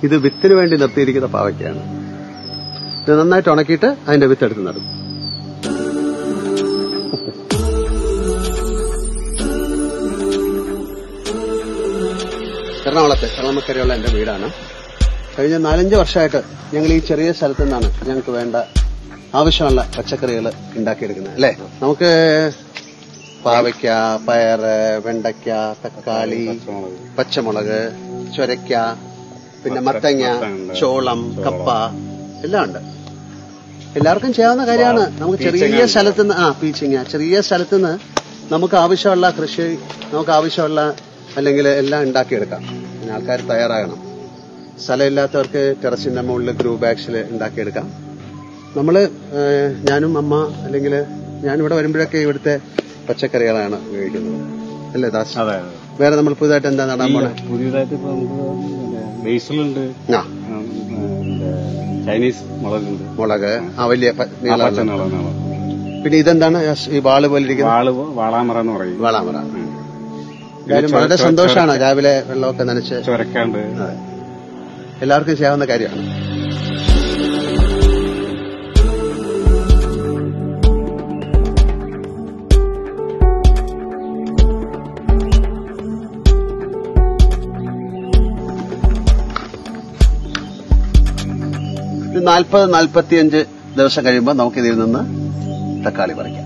ഇത് വിത്തിന് വേണ്ടി നിർത്തിയിരിക്കുന്ന പാവയ്ക്കാണ്. ഇത് നന്നായിട്ട് ഉണക്കിയിട്ട് അതിന്റെ വിത്തെടുത്ത് നടും. എറണാകുളത്തെ കള്ളമക്കരയുള്ള എന്റെ വീടാണ്. കഴിഞ്ഞ 4-5 വർഷമായിട്ട് ഞങ്ങൾ ഈ ചെറിയ സ്ഥലത്തു നിന്നാണ് ഞങ്ങൾക്ക് വേണ്ട ആവശ്യമുള്ള പച്ചക്കറികൾ ഉണ്ടാക്കിയെടുക്കുന്നത്. അല്ലേ? നമുക്ക് പാവയ്ക്ക, പയറ്, വെണ്ടയ്ക്ക, തക്കാളി, പച്ചമുളക്, ചൊരയ്ക്ക, പിന്നെ മത്തങ്ങ, ചോളം, കപ്പ എല്ലാം ഉണ്ട്. എല്ലാവർക്കും ചെയ്യാവുന്ന കാര്യമാണ്. നമുക്ക് ചെറിയ സ്ഥലത്തുനിന്ന് പീച്ചിങ്ങ ചെറിയ സ്ഥലത്തുനിന്ന് നമുക്ക് ആവശ്യമുള്ള കൃഷി, നമുക്ക് ആവശ്യമുള്ള അല്ലെങ്കിൽ എല്ലാം ഉണ്ടാക്കിയെടുക്കാം. പിന്നെ ആൾക്കാർ തയ്യാറാകണം. സ്ഥലമില്ലാത്തവർക്ക് ടെറസിന്റെ മുകളിൽ ഗ്രൂ ബാഗ്സിൽ ഉണ്ടാക്കിയെടുക്കാം. ഞാനും അമ്മ അല്ലെങ്കിൽ ഞാനിവിടെ വരുമ്പോഴൊക്കെ ഇവിടുത്തെ പച്ചക്കറികളാണ് ഉപയോഗിക്കുന്നത്. അല്ലേ ദാസ്? വേറെ നമ്മൾ പുതുതായിട്ട് എന്താ നടാൻ പോണെ? പുതിയതായിട്ട് ബേസിലുണ്ട്, ചൈനീസ് മുളക്, വലിയ പിന്നെ ഇതെന്താണ് ഈ വാള് പോലെ ഇരിക്കുന്നത്? വാളാമറ എന്ന് പറയും. വാളാമറ. വളരെ സന്തോഷമാണ് രാവിലെ വെള്ളമൊക്കെ നനച്ച് ചൊരക്കാണ്ട്. എല്ലാവർക്കും ചെയ്യാവുന്ന കാര്യമാണ്. ഇത് 40-45 ദിവസം കഴിയുമ്പോൾ നമുക്കിതിൽ നിന്ന് തക്കാളി പറിക്കാം.